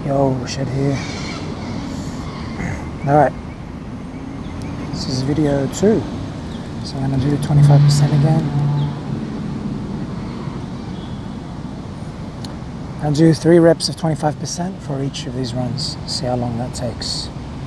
Yo, Shed here. Alright, this is video 2. So I'm going to do 25% again. I'll do 3 reps of 25% for each of these runs. See how long that takes.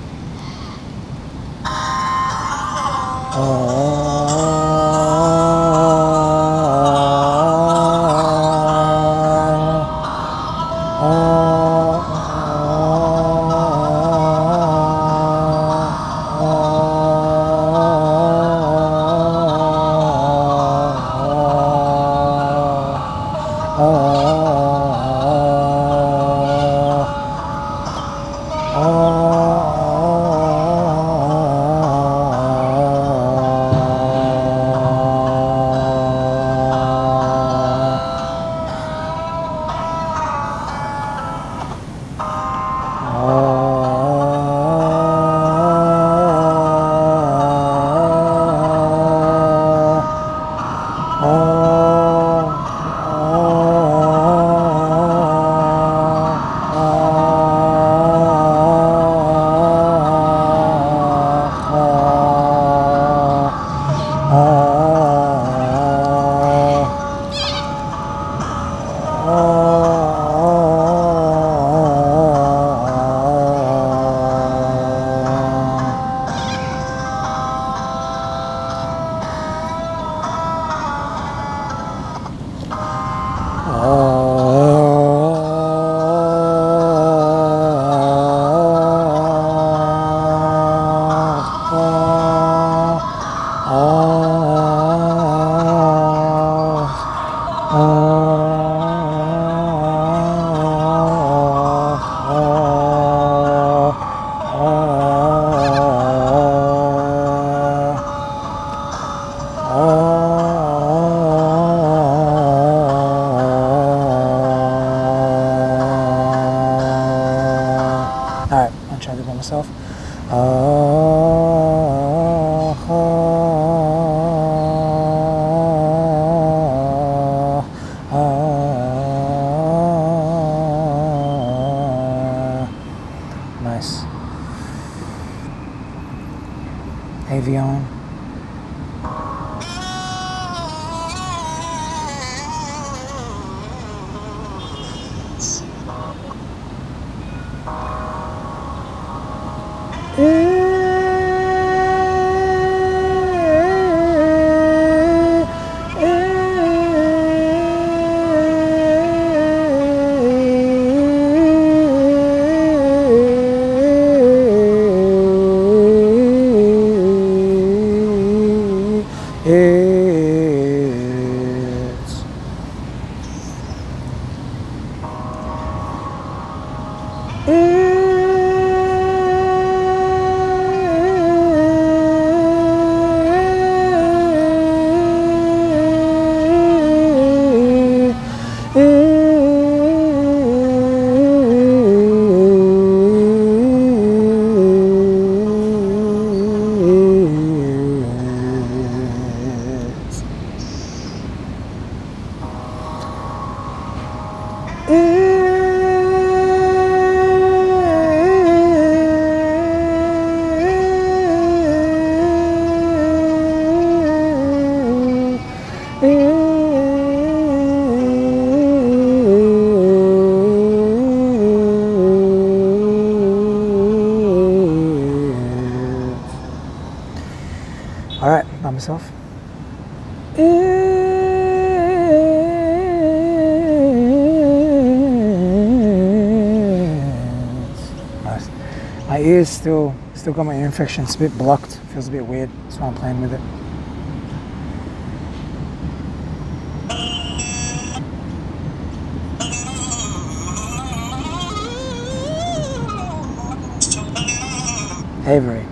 Alright, I'll try to do it by myself. Nice. Avion. Alright, by myself. Nice. My ears still got my ear infection. It's a bit blocked. Feels a bit weird. That's why I'm playing with it. Avery.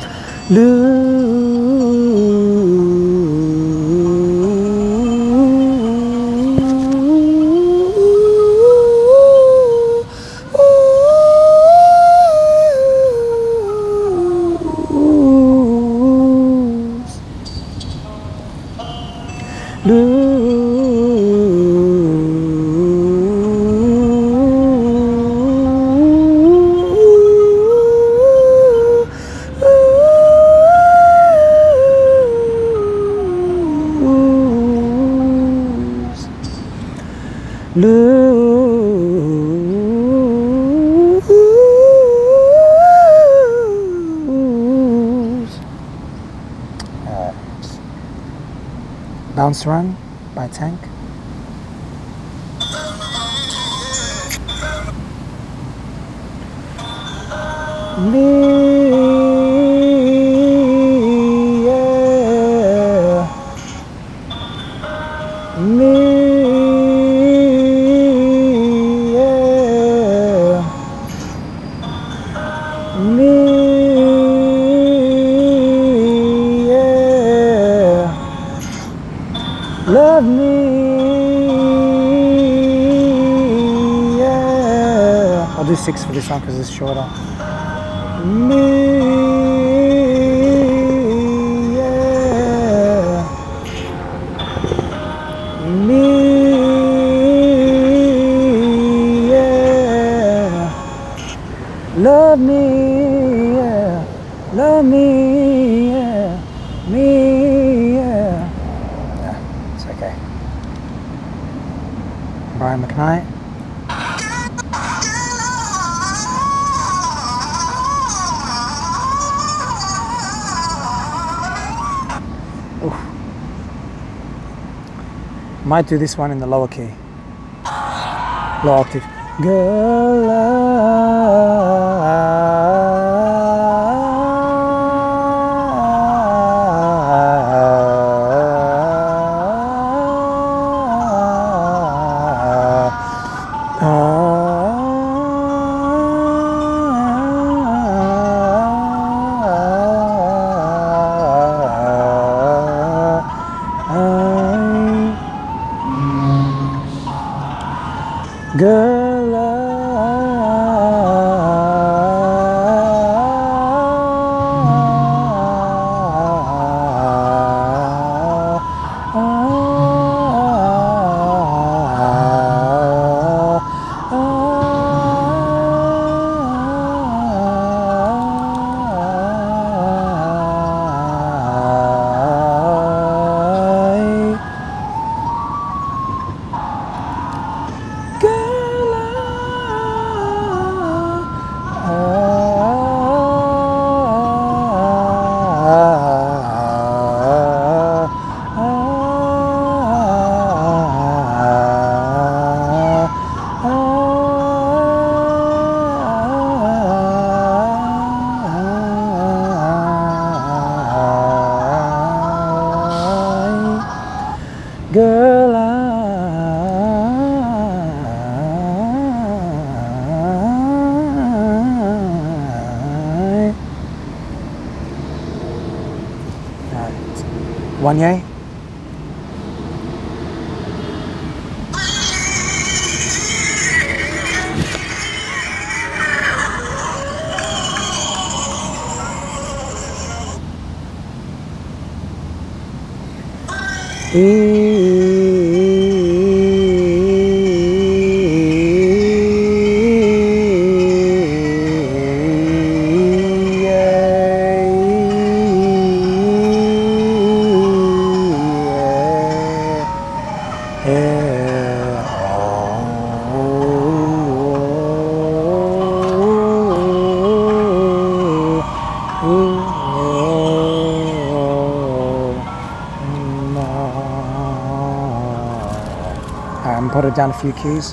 Lose. Lose. Bounce Run by Tank. Me, yeah. Me, yeah. Me, yeah. Love me, yeah. I'll do 6 for this one because it's shorter. Me, yeah. Me, yeah. Love me, yeah. Love me, yeah. Me, yeah. Yeah, it's okay. Brian McKnight. Might do this one in the lower key, low octave. Girl, girl, girl, One yay. Put it down a few keys.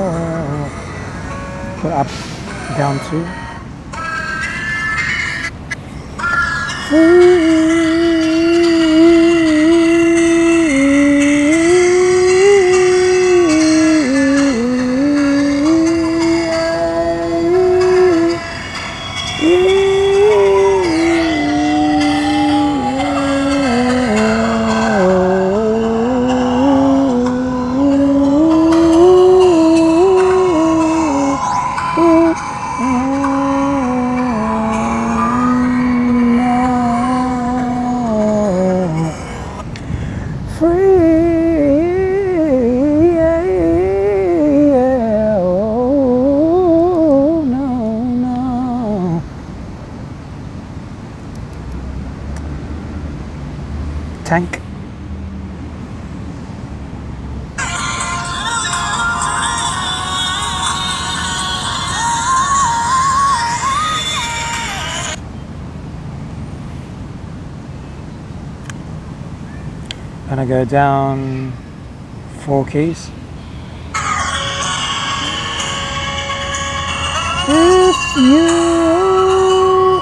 Put up, down 2. Tank. Gonna go down 4 keys. If you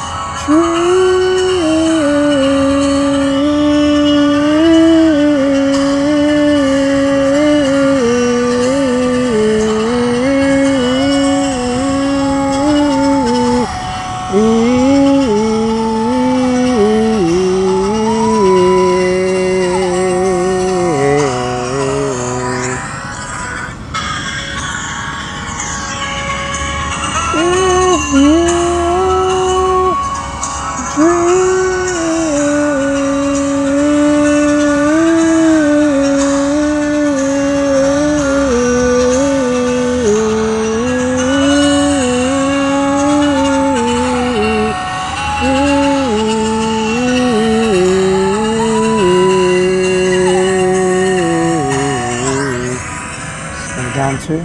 down 2.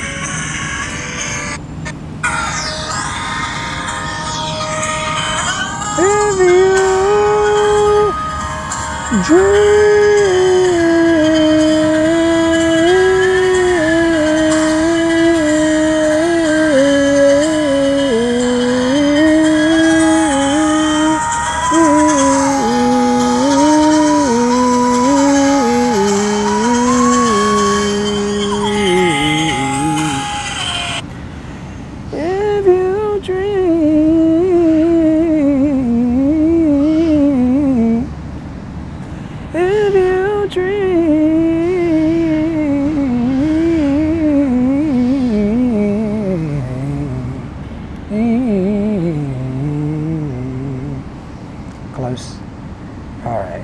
If you close. All right.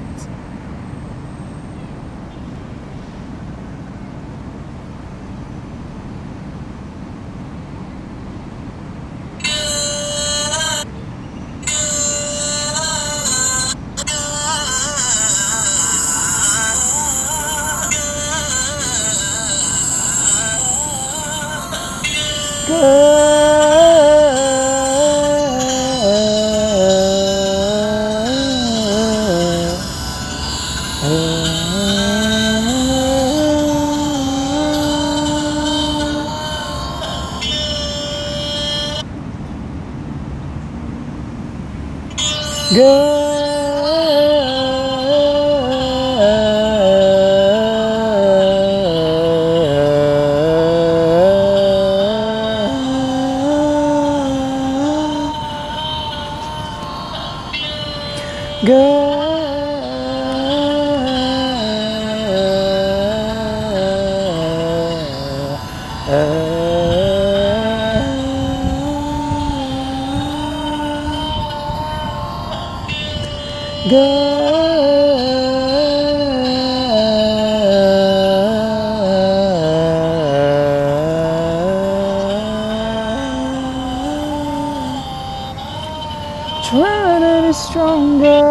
Try to be stronger.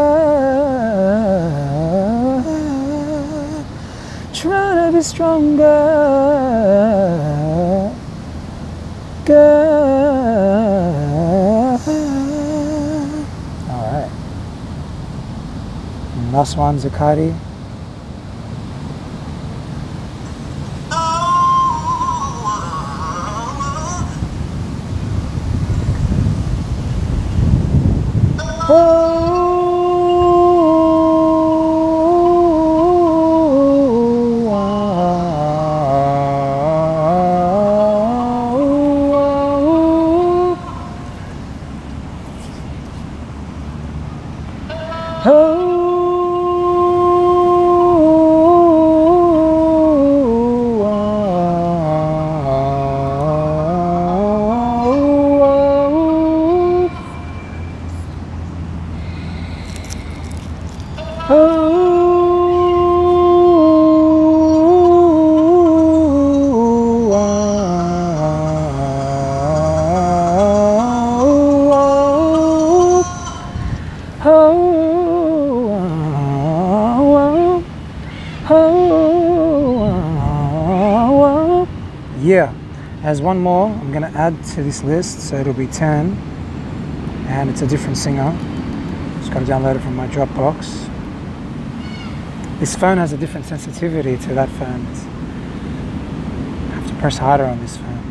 Try to be stronger, girl. All right. And last one, Zakati. Oh. Yeah, as one more I'm gonna add to this list, so it'll be 10, and it's a different singer. Just gotta download it from my Dropbox. This phone has a different sensitivity to that phone. I have to press harder on this phone.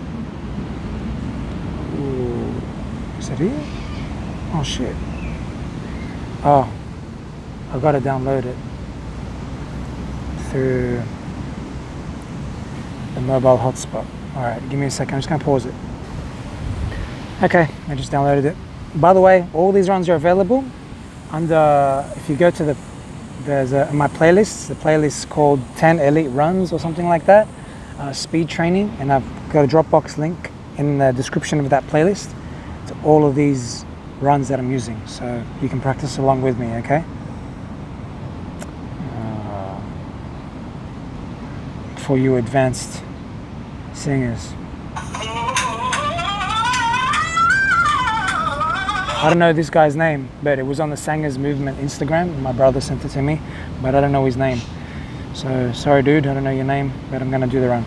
Ooh. Is it here? Oh shit. Oh, I've got to download it through the mobile hotspot. Alright, give me a second, I'm just going to pause it. Okay, I just downloaded it. By the way, all these runs are available under, if you go to my playlist, the playlist is called 10 Elite Runs or something like that, speed training, and I've got a Dropbox link in the description of that playlist to all of these runs that I'm using, so you can practice along with me, okay? For you advanced singers. I don't know this guy's name, but it was on the Sangers Movement Instagram. My brother sent it to me, but I don't know his name. So sorry dude, I don't know your name, but I'm gonna do the run.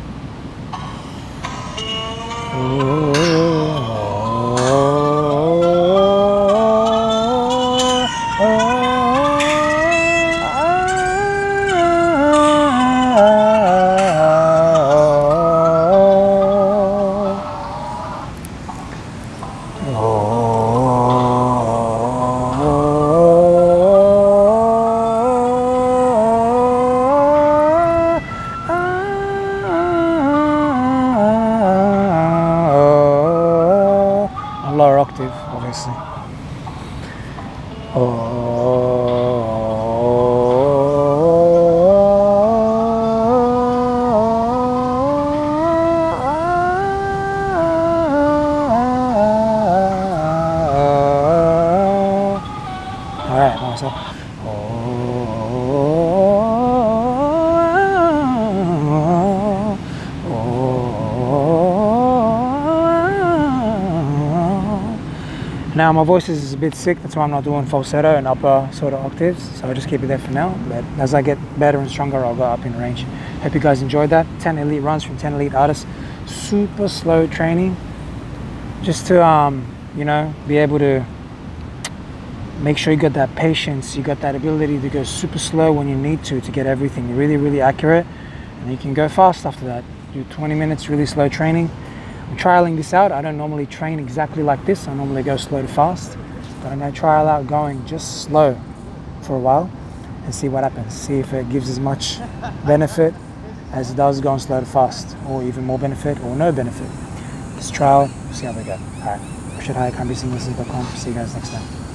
Lower octave, obviously. Alright, so now my voice is a bit sick, that's why I'm not doing falsetto and upper sort of octaves, so I'll just keep it there for now, but as I get better and stronger I'll go up in range. Hope you guys enjoyed that. 10 elite runs from 10 elite artists. Super slow training, just to you know, be able to make sure you got that patience, you got that ability to go super slow when you need to get everything really accurate, and you can go fast after that. Do 20 minutes really slow training. I'm trialing this out. I don't normally train exactly like this. I normally go slow to fast, but I'm going to trial out going just slow for a while and see what happens. See if it gives as much benefit as it does going slow to fast, or even more benefit or no benefit. Let's trial, see how we go. Alright, RashidHayek, CanBeSingLessons.com. See you guys next time.